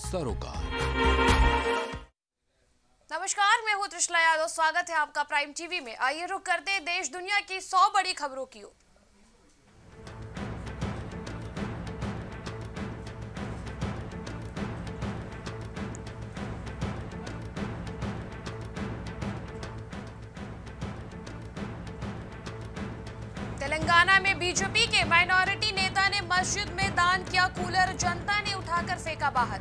सरोकार। नमस्कार, मैं हूं त्रिशला यादव। स्वागत है आपका प्राइम टीवी में। आइए रुक करते हैं देश दुनिया की 100 बड़ी खबरों की ओर। तेलंगाना में बीजेपी के माइनॉरिटी नेता ने मस्जिद में दान किया कूलर, जनता ने उठाकर फेंका बाहर।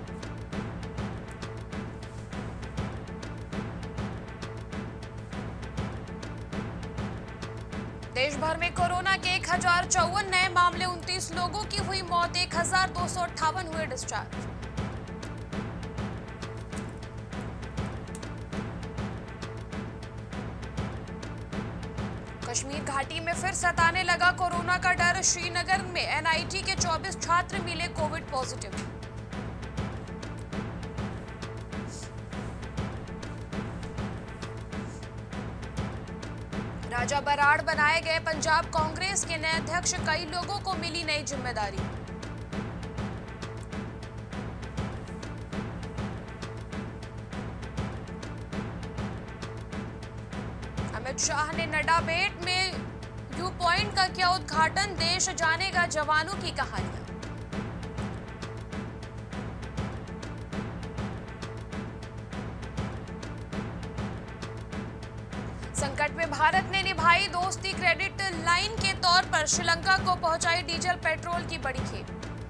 देश भर में कोरोना के 1054 नए मामले, 29 लोगों की हुई मौत, 1258 हुए डिस्चार्ज। कश्मीर घाटी में फिर सताने लगा कोरोना का डर। श्रीनगर में एनआईटी के 24 छात्र मिले कोविड पॉजिटिव। राजा बराड़ बनाए गए पंजाब कांग्रेस के नए अध्यक्ष, कई लोगों को मिली नई जिम्मेदारी। अमित शाह ने नड्डा बेट में व्यू पॉइंट का किया उद्घाटन, देश जानेगा जवानों की कहानियां। संकट में भारत ने निभाई दोस्ती, क्रेडिट लाइन के तौर पर श्रीलंका को पहुंचाई डीजल पेट्रोल की बड़ी खेप।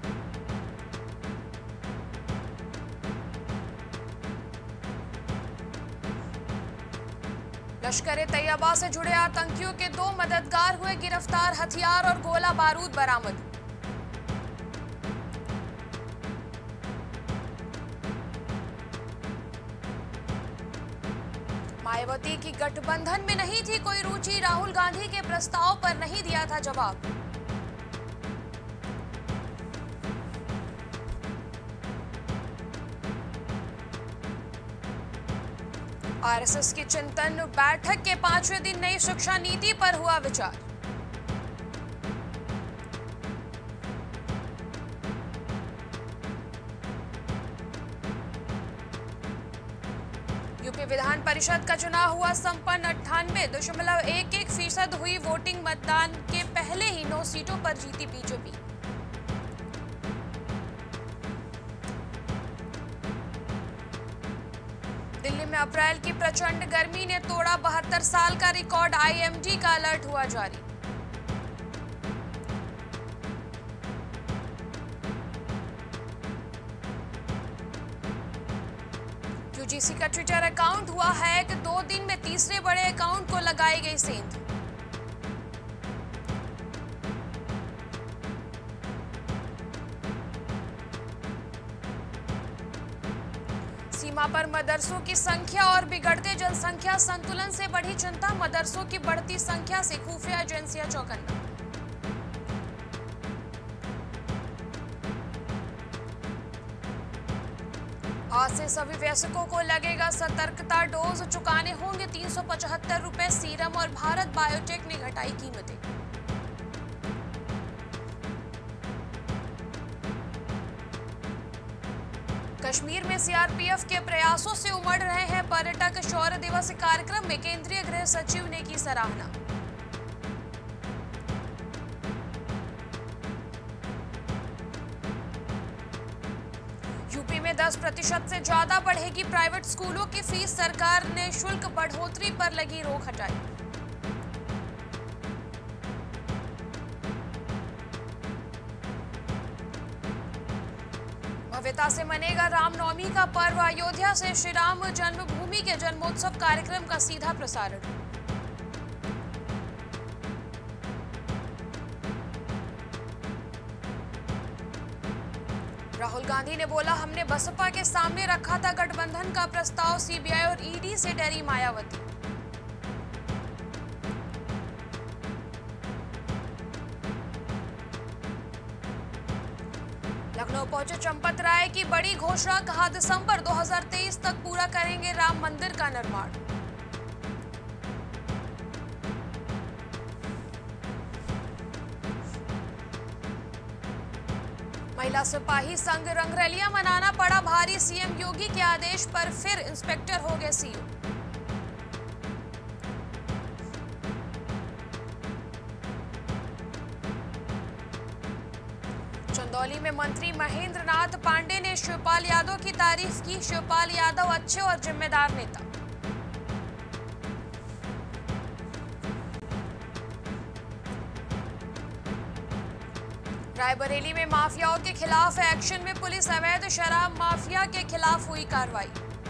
लश्कर-ए-तैयबा से जुड़े आतंकियों के 2 मददगार हुए गिरफ्तार, हथियार और गोला बारूद बरामद। मायावती की गठबंधन में नहीं थी कोई रुचि, राहुल गांधी के प्रस्ताव पर नहीं दिया था जवाब। आरएसएस की चिंतन बैठक के 5वें दिन नई शिक्षा नीति पर हुआ विचार। यूपी विधान परिषद का चुनाव हुआ संपन्न, 98.11% हुई वोटिंग। मतदान के पहले ही 9 सीटों पर जीती बीजेपी। दिल्ली में अप्रैल की प्रचंड गर्मी ने तोड़ा 72 साल का रिकॉर्ड, आईएमडी का अलर्ट हुआ जारी। यूजीसी का ट्विटर अकाउंट हुआ हैक, 2 दिन में तीसरे बड़े अकाउंट को लगाई गई सेंध। सीमा पर मदरसों की संख्या और बिगड़ते जनसंख्या संतुलन से बढ़ी चिंता, मदरसों की बढ़ती संख्या से खुफिया एजेंसियां चौकन्ना। आज से सभी वयस्कों को लगेगा सतर्कता डोज, चुकाने होंगे 375 रुपए। सीरम और भारत बायोटेक ने घटाई कीमतें। कश्मीर में सीआरपीएफ के प्रयासों से उमड़ रहे हैं पर्यटक, शौर्य दिवस कार्यक्रम में केंद्रीय गृह सचिव ने की सराहना। यूपी में 10% से ज्यादा बढ़ेगी प्राइवेट स्कूलों की फीस, सरकार ने शुल्क बढ़ोतरी पर लगी रोक हटाई। भव्यता से मनेगा रामनवमी का पर्व, अयोध्या से श्री राम जन्मभूमि के जन्मोत्सव कार्यक्रम का सीधा प्रसारण। राहुल गांधी ने बोला, हमने बसपा के सामने रखा था गठबंधन का प्रस्ताव, सीबीआई और ईडी से डरी मायावती। लखनऊ पहुंचे चंपत राय की बड़ी घोषणा, कहा दिसंबर 2023 तक पूरा करेंगे राम मंदिर का निर्माण। महिला सिपाही संघ रंगरलियां मनाना पड़ा दिल्ली सीएम योगी के आदेश पर फिर इंस्पेक्टर हो गए सीओ। चंदौली में मंत्री महेंद्र नाथ पांडे ने शिवपाल यादव की तारीफ की। शिवपाल यादव अच्छे और जिम्मेदार नेता। रायबरेली में माफियाओं के खिलाफ एक्शन में पुलिस। अवैध शराब माफिया के खिलाफ हुई कार्रवाई।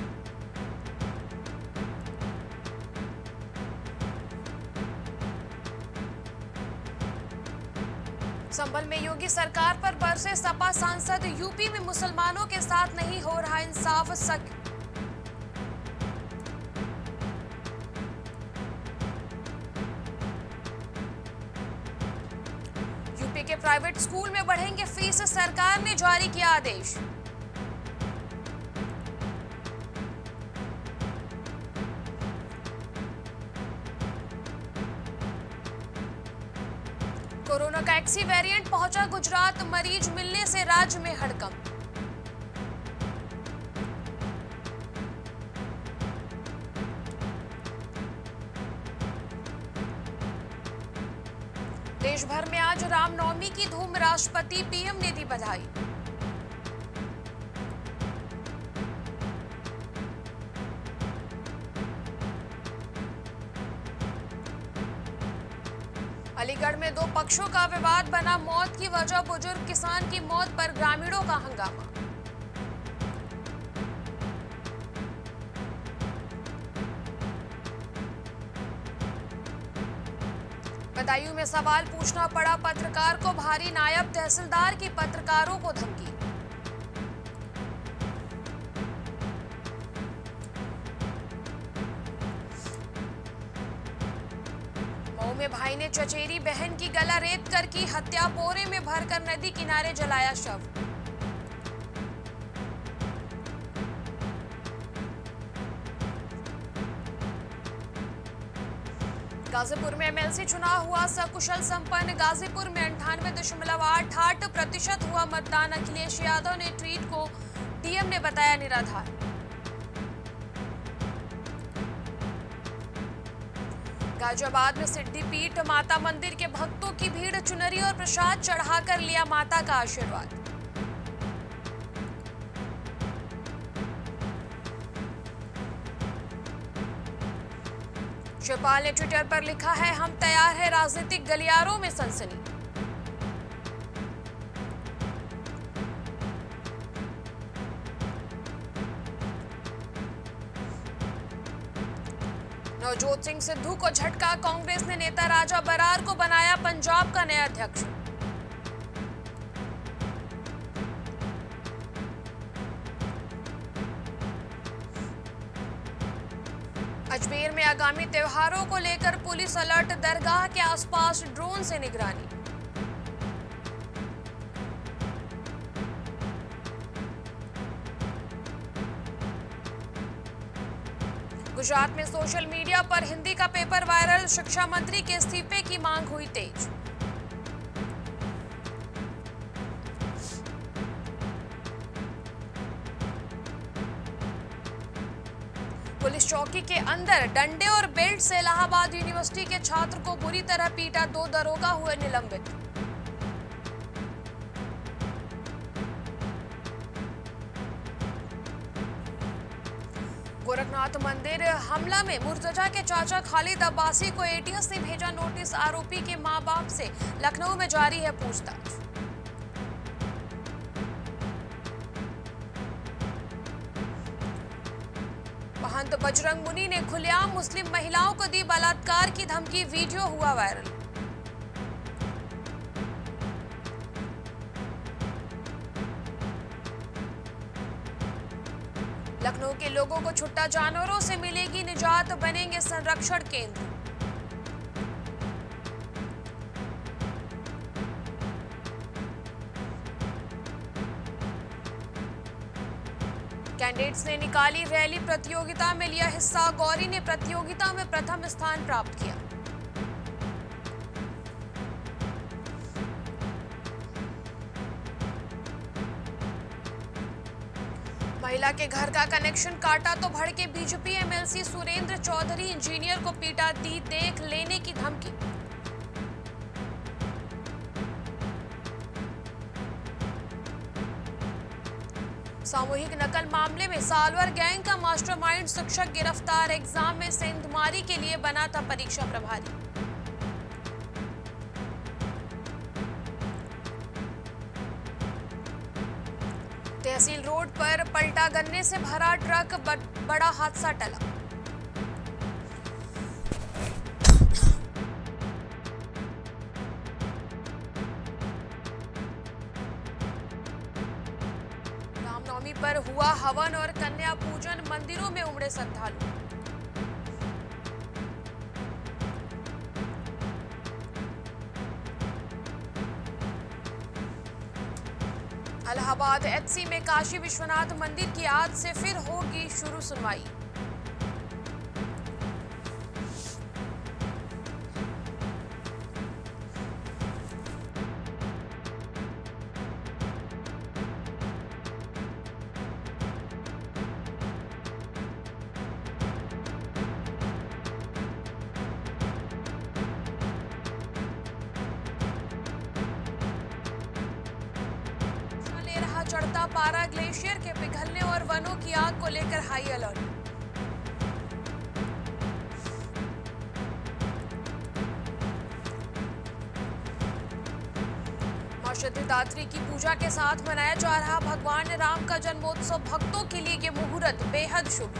संभल में योगी सरकार पर बरसे सपा सांसद। यूपी में मुसलमानों के साथ नहीं हो रहा इंसाफ। यूपी के प्राइवेट स्कूल में बढ़ेंगे फीस। सरकार ने जारी किया आदेश। कोरोना का एक्सी वेरिएंट पहुंचा गुजरात। मरीज मिलने से राज्य में हड़कंप। देश भर में आज रामनवमी की धूम। राष्ट्रपति पीएम ने दी बधाई। अलीगढ़ में दो पक्षों का विवाद बना। मौत की वजह बुजुर्ग किसान की मौत पर ग्रामीणों का हंगामा। बदायूं में सवाल पूछना पड़ा पत्रकार को भारी। नायब तहसीलदार की पत्रकारों को धमकी। मऊ में भाई ने चचेरी बहन की गला रेत कर की हत्या। बोरे में भरकर नदी किनारे जलाया शव। गाजीपुर में एमएलसी चुनाव हुआ सकुशल संपन्न। गाजीपुर में 98.88% हुआ मतदान। अखिलेश यादव ने ट्वीट को डीएम ने बताया निराधार। गाजियाबाद में सिद्धिपीठ माता मंदिर के भक्तों की भीड़। चुनरी और प्रसाद चढ़ाकर लिया माता का आशीर्वाद। शिवपाल ने ट्विटर पर लिखा है, हम तैयार हैं। राजनीतिक गलियारों में सनसनी। नवजोत सिंह सिद्धू को झटका। कांग्रेस ने नेता राजा बरार को बनाया पंजाब का नया अध्यक्ष। अजमेर में आगामी त्योहारों को लेकर पुलिस अलर्ट। दरगाह के आसपास ड्रोन से निगरानी। गुजरात में सोशल मीडिया पर हिंदी का पेपर वायरल। शिक्षा मंत्री के इस्तीफे की मांग हुई तेज। पुलिस चौकी के अंदर डंडे और बेल्ट से इलाहाबाद यूनिवर्सिटी के छात्र को बुरी तरह पीटा। 2 दरोगा हुए निलंबित। गोरखनाथ मंदिर हमला में मुर्तजा के चाचा खालिद अब्बासी को एटीएस ने भेजा नोटिस। आरोपी के मां बाप से लखनऊ में जारी है पूछताछ। महंत बजरंग मुनि ने खुलेआम मुस्लिम महिलाओं को दी बलात्कार की धमकी। वीडियो हुआ वायरल। लखनऊ के लोगों को छुट्टा जानवरों से मिलेगी निजात। बनेंगे संरक्षण केंद्र। कैंडिडेट्स ने निकाली रैली। प्रतियोगिता में लिया हिस्सा। गौरी ने प्रतियोगिता में प्रथम स्थान प्राप्त किया। महिला के घर का कनेक्शन काटा तो भड़के BJP MLC Surendra Chaudhary, engineer को पीटा, दी देख लेने की धमकी। सामूहिक नकल मामले में सालवर गैंग का मास्टरमाइंड शिक्षक गिरफ्तार, एग्जाम में सेंधमारी के लिए बना था परीक्षा प्रभारी। तहसील रोड पर पलटा गन्ने से भरा ट्रक, बड़ा हादसा टला। रामनवमी पर हुआ हवन और कन्या पूजन, मंदिरों में उमड़े श्रद्धालु। इलाहाबाद एचसी में काशी विश्वनाथ मंदिर की आज से फिर होगी शुरू सुनवाई। चढ़ता पारा, ग्लेशियर के पिघलने और वनों की आग को लेकर हाई अलर्ट। मां सिद्धिदात्री की पूजा के साथ मनाया जा रहा भगवान राम का जन्मोत्सव, भक्तों के लिए ये मुहूर्त बेहद शुभ।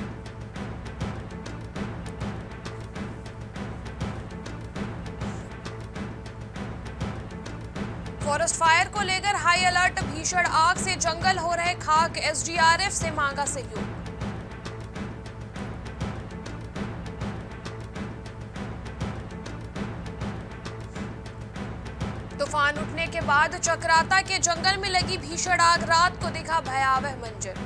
फॉरेस्ट फायर को लेकर हाई अलर्ट, भीषण आग से जंगल हो रहे खाक, एसडीआरएफ से मांगा सहयोग। तूफान उठने के बाद चक्राता के जंगल में लगी भीषण आग, रात को दिखा भयावह मंजर।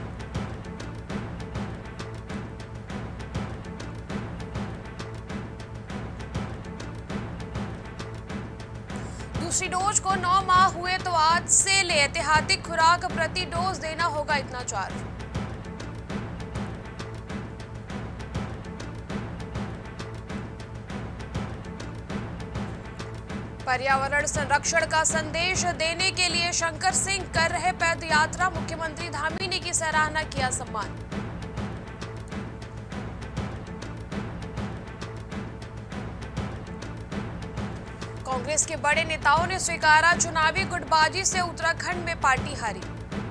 दूसरी डोज को 9 माह हुए तो आज से ले एहतियाती खुराक, प्रति डोज देना होगा इतना चार्ज। पर्यावरण संरक्षण का संदेश देने के लिए शंकर सिंह कर रहे पद यात्रा, मुख्यमंत्री धामी की सराहना, किया सम्मान। कांग्रेस के बड़े नेताओं ने स्वीकारा चुनावी गुटबाजी से उत्तराखंड में पार्टी हारी।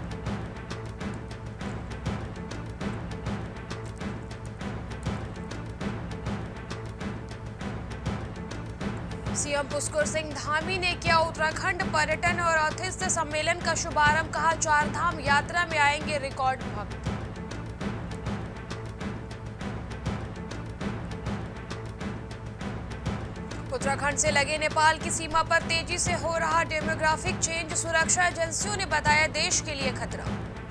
सीएम पुष्कर सिंह धामी ने किया उत्तराखंड पर्यटन और औचित्य सम्मेलन का शुभारंभ, कहा 4 धाम यात्रा में आएंगे रिकॉर्ड भक्त। उत्तराखंड से लगे नेपाल की सीमा पर तेजी से हो रहा डेमोग्राफिक चेंज, सुरक्षा एजेंसियों ने बताया देश के लिए खतरा।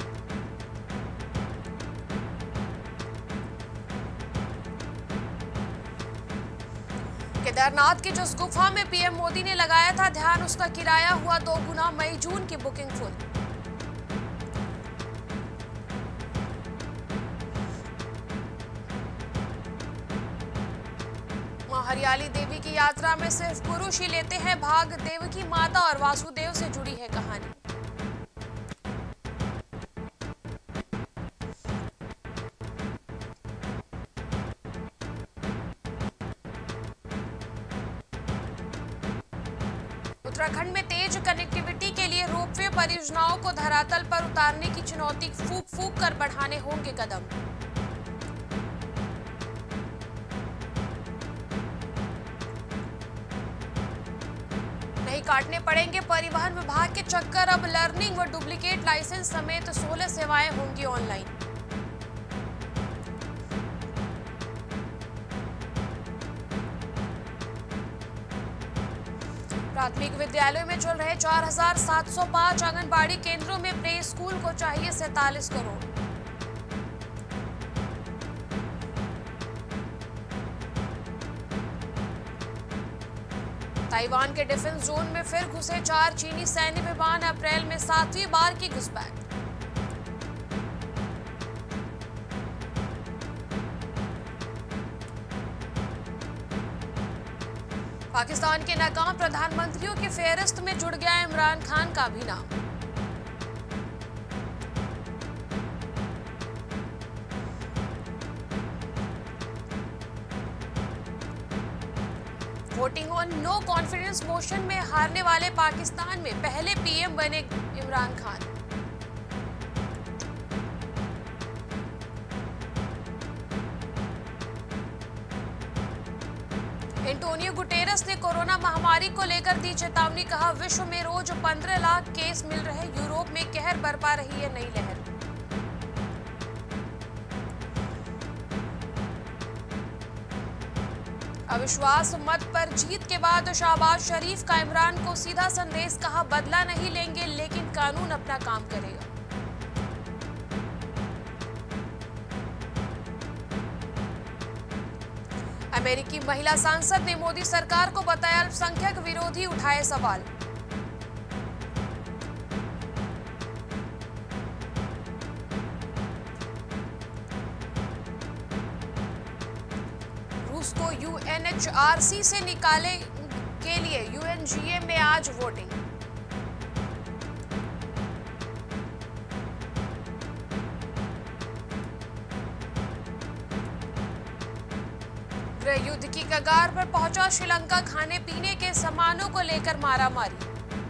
केदारनाथ की जिस गुफा में पीएम मोदी ने लगाया था ध्यान, उसका किराया हुआ 2 गुना, मई जून की बुकिंग फुल। हरियाली देवी की यात्रा में सिर्फ पुरुष ही लेते हैं भाग, देवकी माता और वासुदेव से जुड़ी है कहानी। उत्तराखंड में तेज कनेक्टिविटी के लिए रोपवे परियोजनाओं को धरातल पर उतारने की चुनौती, फूक फूक कर बढ़ाने होंगे कदम। काटने पड़ेंगे परिवहन विभाग के चक्कर, अब लर्निंग व डुप्लीकेट लाइसेंस समेत 16 सेवाएं होंगी ऑनलाइन। प्राथमिक विद्यालयों में चल रहे 4705 आंगनबाड़ी केंद्रों में प्ले स्कूल को चाहिए 47 करोड़। ताइवान के डिफेंस जोन में फिर घुसे 4 चीनी सैन्य विमान, अप्रैल में 7वीं बार की घुसपैठ। पाकिस्तान के नाकाम प्रधानमंत्रियों की फेहरिस्त में जुड़ गया इमरान खान का भी नाम। Voting on no confidence motion में हारने वाले पाकिस्तान में पहले पीएम बने इमरान खान। एंटोनियो गुटेरस ने कोरोना महामारी को लेकर दी चेतावनी, कहा विश्व में रोज 15 लाख केस मिल रहे, यूरोप में कहर बरपा रही है नई लहर। अविश्वास मत पर जीत के बाद शहबाज शरीफ का इमरान को सीधा संदेश, कहा बदला नहीं लेंगे लेकिन कानून अपना काम करेगा। अमेरिकी महिला सांसद ने मोदी सरकार को बताया अल्पसंख्यक विरोधी, उठाए सवाल। रूस को यूएनएचआरसी से निकाले के लिए यूएनजीए में आज वोटिंग। गृह युद्ध की कगार पर पहुंचा श्रीलंका, खाने पीने के सामानों को लेकर मारामारी।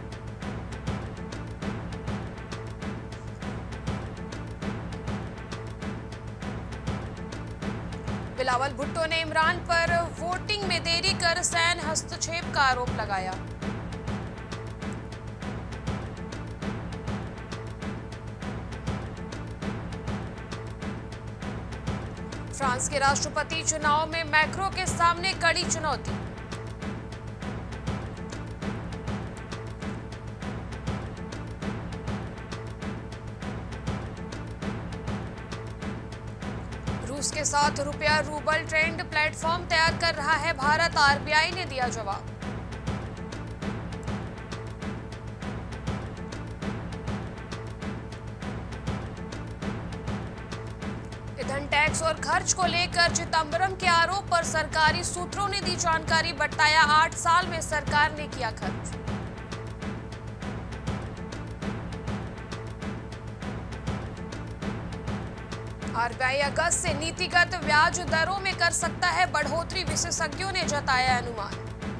बिलावल भुट्टो ने इमरान पर वोटिंग में देरी कर सैन्य हस्तक्षेप का आरोप लगाया। फ्रांस के राष्ट्रपति चुनाव में मैक्रो के सामने कड़ी चुनौती। रूस के साथ रुपया रूबल ट्रेंड प्लेटफॉर्म तैयार कर रहा है भारत, आरबीआई ने दिया जवाब। ईंधन टैक्स और खर्च को लेकर चिदंबरम के आरोप पर सरकारी सूत्रों ने दी जानकारी, बताया 8 साल में सरकार ने किया खर्च। आरबीआई अगस्त से नीतिगत ब्याज दरों में कर सकता है बढ़ोतरी, विशेषज्ञों ने जताया अनुमान।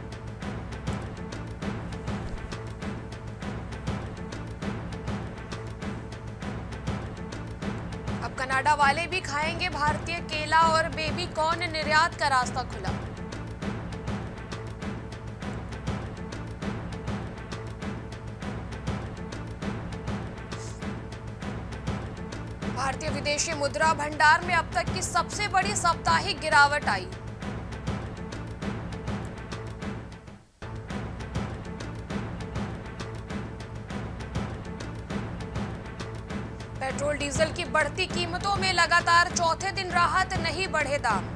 अब कनाडा वाले भी खाएंगे भारतीय केला और बेबी कॉर्न, निर्यात का रास्ता खुला। भारतीय विदेशी मुद्रा भंडार में अब तक की सबसे बड़ी साप्ताहिक गिरावट आई। पेट्रोल डीजल की बढ़ती कीमतों में लगातार चौथे दिन राहत, नहीं बढ़े दाम।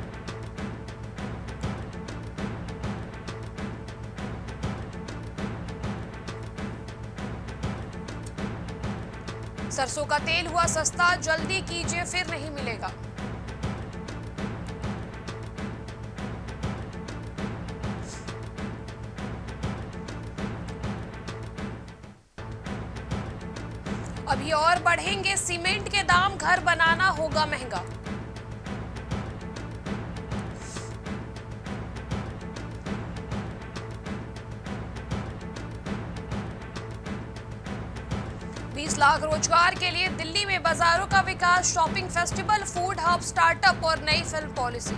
सरसों का तेल हुआ सस्ता, जल्दी कीजिए फिर नहीं मिलेगा। अभी और बढ़ेंगे सीमेंट के दाम, घर बनाना होगा महंगा। लाख रोजगार के लिए दिल्ली में बाजारों का विकास, shopping festival, food hub, startup और नई फिल्म पॉलिसी।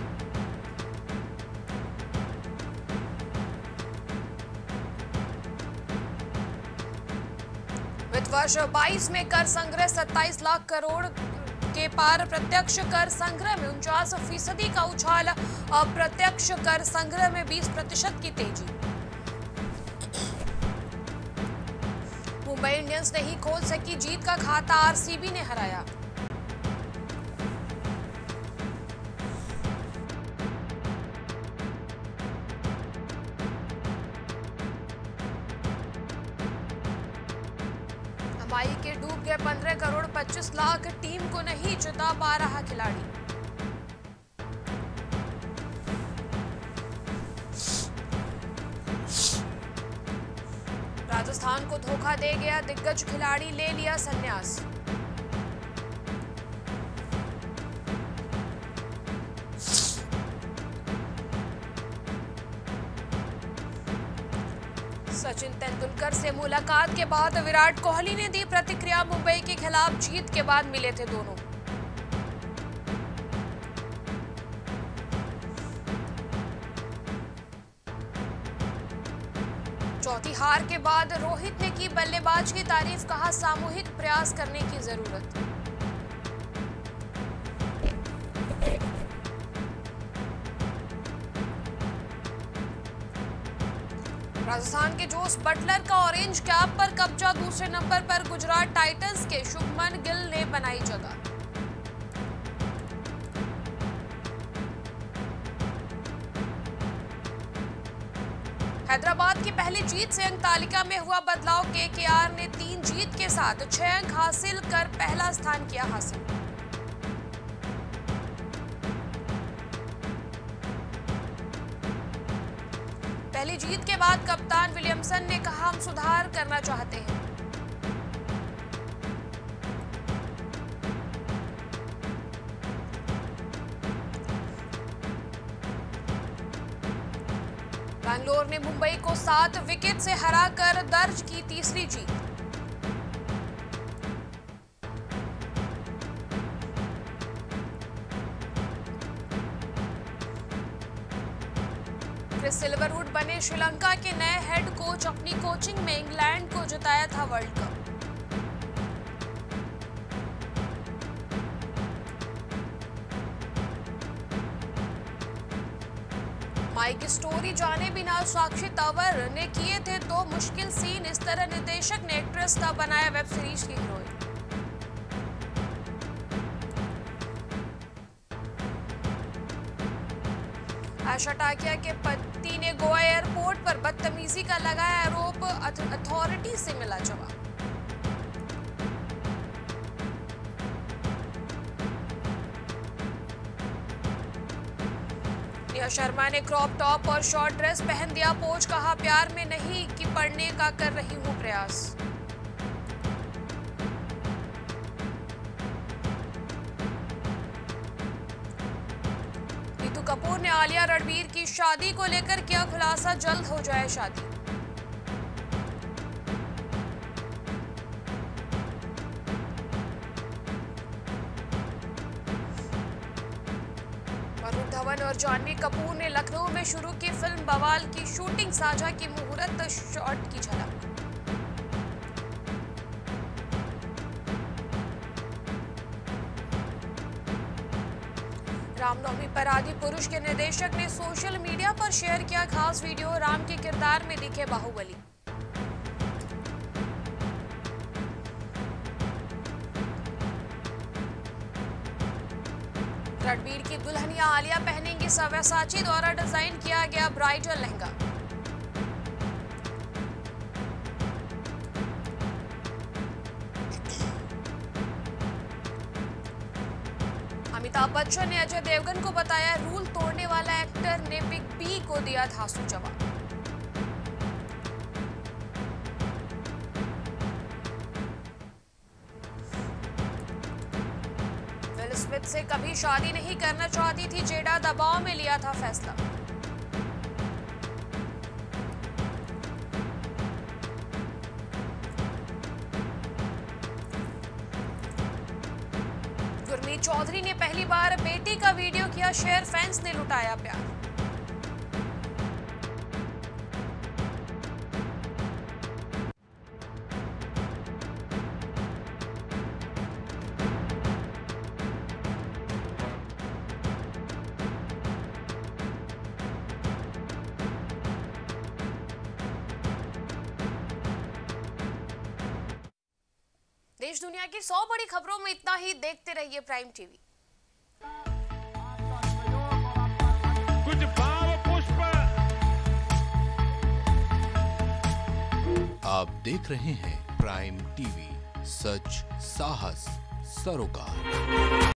वित्त वर्ष 22 में कर संग्रह 27 लाख करोड़ के पार, प्रत्यक्ष कर संग्रह में 49% का उछाल, अप्रत्यक्ष कर संग्रह में 20% की तेजी। मुंबई इंडियंस नहीं खोल सकी जीत का खाता, आरसीबी ने हराया। हमाई के डूब गए 15 करोड़ 25 लाख, टीम को नहीं जिता पा रहा खिलाड़ी। राजस्थान को धोखा दे गया दिग्गज खिलाड़ी, ले लिया संन्यास। सचिन तेंदुलकर से मुलाकात के बाद विराट कोहली ने दी प्रतिक्रिया, मुंबई के खिलाफ जीत के बाद मिले थे दोनों। चौथी हार के बाद रोहित ने की बल्लेबाज की तारीफ, कहा सामूहिक प्रयास करने की जरूरत। राजस्थान के जोस बटलर का ऑरेंज कैप पर कब्जा, दूसरे नंबर पर गुजरात टाइटंस के शुभमन गिल ने बनाई जगह। हैदराबाद की पहली जीत से अंक तालिका में हुआ बदलाव, केकेआर ने 3 जीत के साथ 6 अंक हासिल कर पहला स्थान किया हासिल। पहली जीत के बाद कप्तान विलियमसन ने कहा, हम सुधार करना चाहते हैं। बैंगलोर ने मुंबई को 7 विकेट से हराकर दर्ज की तीसरी जीत। क्रिस सिल्वरवुड बने श्रीलंका के नए हेड कोच, अपनी कोचिंग में इंग्लैंड को जिताया था वर्ल्ड कप। माइक स्टोरी जाने बिना साक्षी तंवर ने किए थे 2 मुश्किल सीन, इस तरह निर्देशक ने एक्ट्रेस का बनाया वेब सीरीज की हीरोइन। आशा टाकिया के पति ने गोवा एयरपोर्ट पर बदतमीजी का लगाया आरोप, अथॉरिटी से मिला जवाब। निया शर्मा ने क्रॉप टॉप और शॉर्ट ड्रेस पहन दिया पोज, कहा प्यार में नहीं कि पढ़ने का कर रही हूं प्रयास। नीतू कपूर ने आलिया रणबीर की शादी को लेकर किया खुलासा, जल्द हो जाए शादी। वरुण धवन और जानवी कपूर ने लखनऊ में शुरू की फिल्म बवाल की शूटिंग, साझा की मुहूर्त शॉट की झलक। रामनवमी पर आदि पुरुष के निर्देशक ने सोशल मीडिया पर शेयर किया खास वीडियो, राम के किरदार में दिखे बाहुबली। रणबीर की दुल्हनिया आलिया पहनेंगी सव्यसाची द्वारा डिजाइन किया गया ब्राइडल लहंगा। अमिताभ बच्चन ने अजय देवगन को बताया रूल तोड़ने वाला एक्टर, ने बिग बी को दिया धांसू जवाब। विल स्मिथ से कभी शादी नहीं करना चाहती थी जेडा, दबाव में लिया था फैसला। गुरमीत चौधरी ने पहली बार बेटी का वीडियो किया शेयर, फैंस ने लुटाया प्यार। देश दुनिया की 100 बड़ी खबरों में इतना ही। देखते रहिए प्राइम टीवी। कुछ भाव पुष्प। आप देख रहे हैं प्राइम टीवी, सच साहस सरोकार।